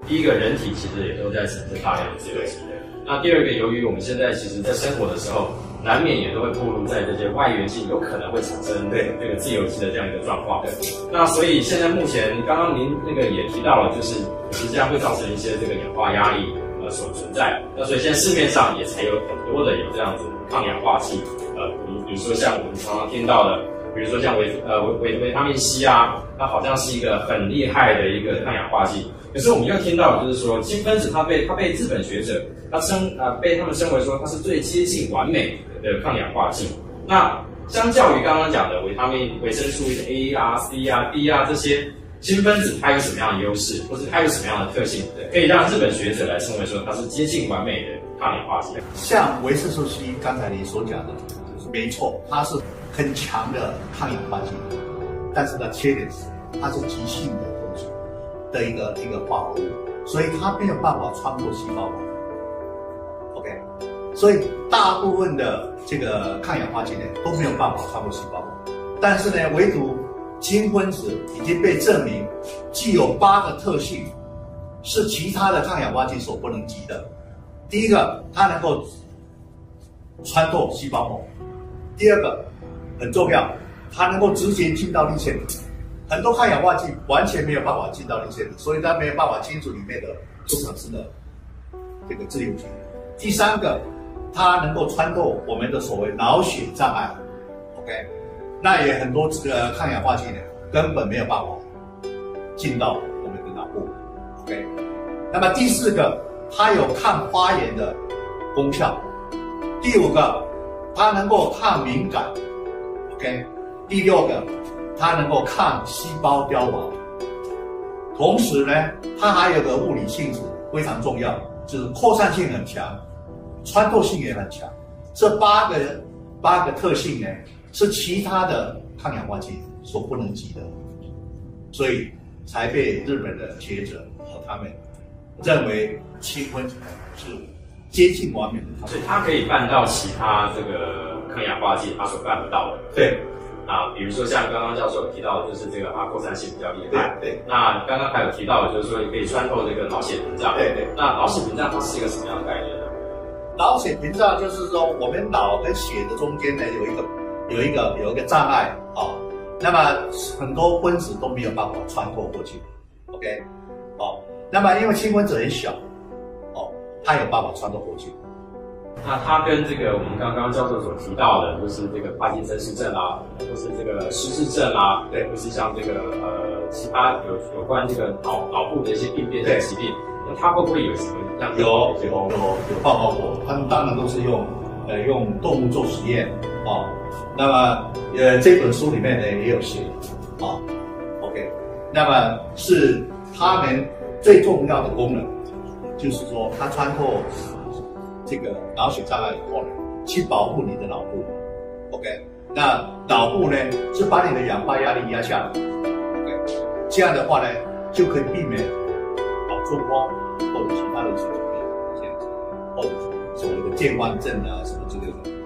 第一个，人体其实也都在产生大量的自由基的。那第二个，由于我们现在其实在生活的时候，难免也都会暴露在这些外源性有可能会产生这个自由基的这样一个状况。那所以现在目前，刚刚您那个也提到了，就是其实这样会造成一些这个氧化压力所存在。那所以现在市面上也才有很多的有这样子抗氧化剂，比如说像我们常常听到的，比如说像维他命 C 啊，它好像是一个很厉害的一个抗氧化剂。可是我们又听到就是说，氢分子它被日本学者被他们称为说它是最接近完美的抗氧化剂。那相较于刚刚讲的维生素 A 啊、C 啊、D 啊这些氢分子，它有什么样的优势，或是它有什么样的特性，可以让日本学者来称为说它是接近完美的抗氧化剂？ 像维生素 C， 刚才你所讲的没错，它是很强的抗氧化剂，但是呢，缺点是它是急性的东西的一个化合物，所以它没有办法穿过细胞膜。OK， 所以大部分的这个抗氧化剂呢都没有办法穿过细胞膜，但是呢，唯独氢分子已经被证明具有8个特性，是其他的抗氧化剂所不能及的。第一个，它能够穿透细胞膜；第二个，很重要，它能够直接进到粒线体。很多抗氧化剂完全没有办法进到粒线体，所以它没有办法清除里面的不产生的这个自由基。第三个，它能够穿透我们的所谓脑血障碍。OK， 那也很多这个抗氧化剂呢，根本没有办法进到我们的脑部。OK， 那么第四个，它有抗发炎的功效。第五个，它能够抗敏感。OK， 第六个，它能够抗细胞凋亡。同时呢，它还有个物理性质非常重要，就是扩散性很强，穿透性也很强。这八个特性呢，是其他的抗氧化剂所不能及的，所以才被日本的学者和他们认为氢分子是接近完美的。 所以它可以办到其他这个抗氧化剂它所办不到的。 对。 啊，比如说像刚刚教授有提到的，就是这个它扩散性比较厉害。 对。 那刚刚还有提到的，就是说可以穿透这个脑血屏障。 对。 那脑血屏障它是一个什么样的概念呢？ 脑血屏障就是说，我们脑跟血的中间呢有一个障碍啊，那么很多分子都没有办法穿透过去。OK， 那么因为氢分子很小，它有办法穿透过去。 那它跟这个我们刚刚教授所提到的，就是这个帕金森氏症啊，或是这个失智症啊，对，或是像这个其他有关这个脑部的一些病变的疾病，那它会不会有什么样的有报告过？他们当然都是用动物做实验啊。那么这本书里面呢也有写啊。OK， 那么是它们最重要的功能，就是说它穿透这个脑血障碍以后呢，去保护你的脑部。OK， 那脑部呢是把你的氧化压力压下来。OK， 这样的话呢就可以避免脑中风或者其他的一些疾病，这样子，或者所谓的健忘症啊什么之类的。